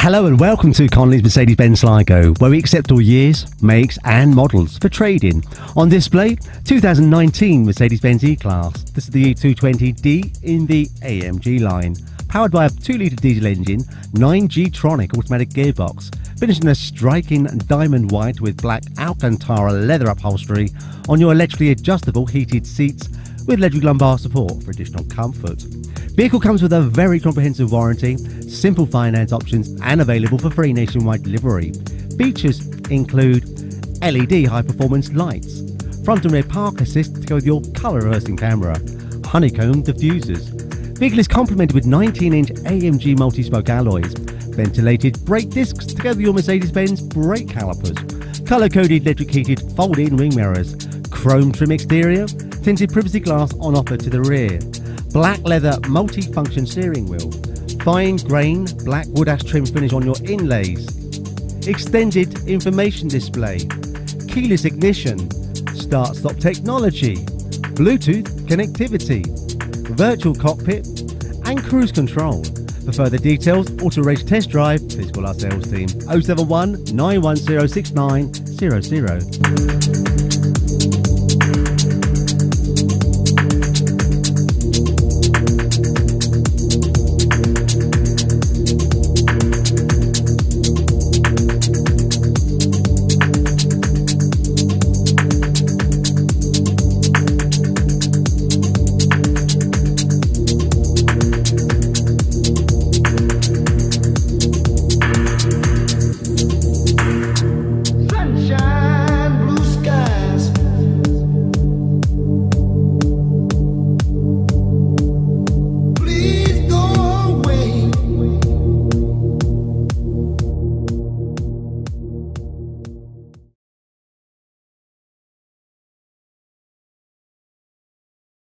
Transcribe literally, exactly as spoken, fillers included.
Hello and welcome to Connolly's Mercedes-Benz Sligo, where we accept all years, makes and models for trade-in. On display, two thousand nineteen Mercedes-Benz E-Class. This is the E two twenty D in the A M G line. Powered by a two litre diesel engine, nine G tronic automatic gearbox, finished in a striking diamond white with black Alcantara leather upholstery on your electrically adjustable heated seats with electric lumbar support for additional comfort. Vehicle comes with a very comprehensive warranty, simple finance options and available for free nationwide delivery. Features include L E D high performance lights, front and rear park assist to go with your colour reversing camera, honeycomb diffusers. Vehicle is complemented with nineteen inch A M G multi-spoke alloys, ventilated brake discs together with your Mercedes-Benz brake calipers, colour-coded electric heated fold-in wing mirrors, chrome trim exterior, tinted privacy glass on offer to the rear, black leather multi-function steering wheel, fine grain black wood ash trim finish on your inlays, extended information display, keyless ignition, start-stop technology, Bluetooth connectivity, virtual cockpit and cruise control. For further details or to arrange test drive, please call our sales team oh seven one, nine one zero, six nine zero zero.